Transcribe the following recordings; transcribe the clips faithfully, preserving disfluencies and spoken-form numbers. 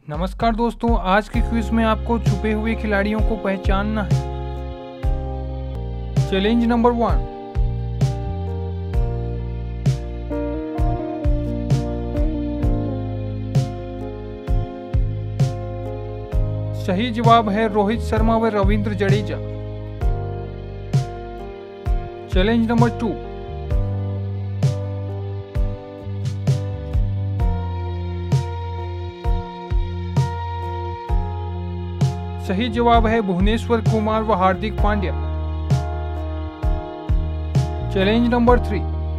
नमस्कार दोस्तों, आज के क्विज में आपको छुपे हुए खिलाड़ियों को पहचानना है। Challenge number one. सही जवाब है रोहित शर्मा व Ravindra Jadeja. Challenge number two. सही जवाब है भुवनेश्वर कुमार व Hardik Pandya. Challenge number three.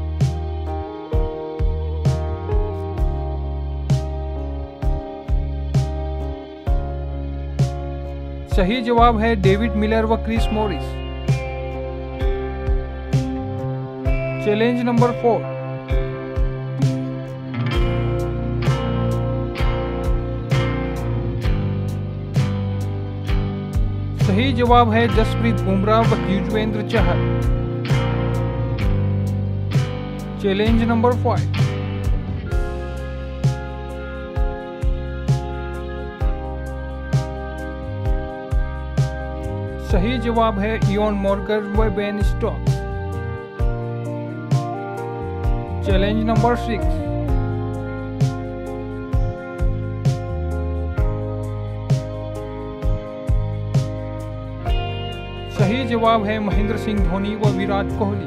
सही जवाब है डेविड मिलर व Chris Morris. Challenge number four. सही जवाब है जसप्रीत बुमराह व Yuzvendra Chahal. Challenge number five. सही जवाब है इयोन मॉर्गन व Ben Stokes. Challenge number six. सही जवाब है महेंद्र सिंह धोनी व Virat Kohli.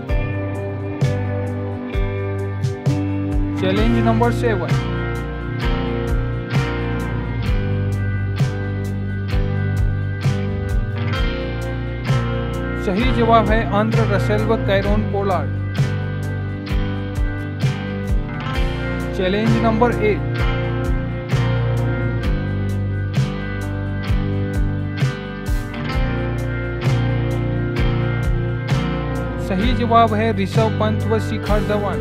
Challenge number seven. सही जवाब है आंद्रे रसेल व Kieron Pollard. Challenge number eight. सही जवाब है ऋषभ पंत व Shikhar Dhawan.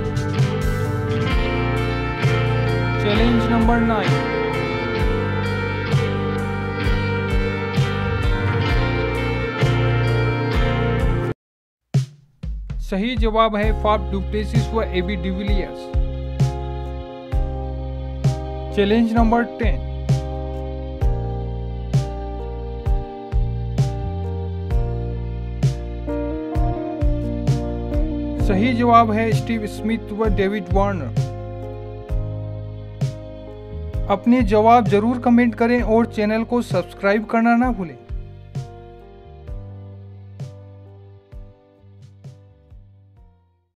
Challenge number nine. सही जवाब है फाफ डु प्लेसिस व AB de Villiers. Challenge number ten. सही जवाब है स्टीव स्मिथ व डेविड वार्नर। अपने जवाब जरूर कमेंट करें और चैनल को सब्सक्राइब करना ना भूलें।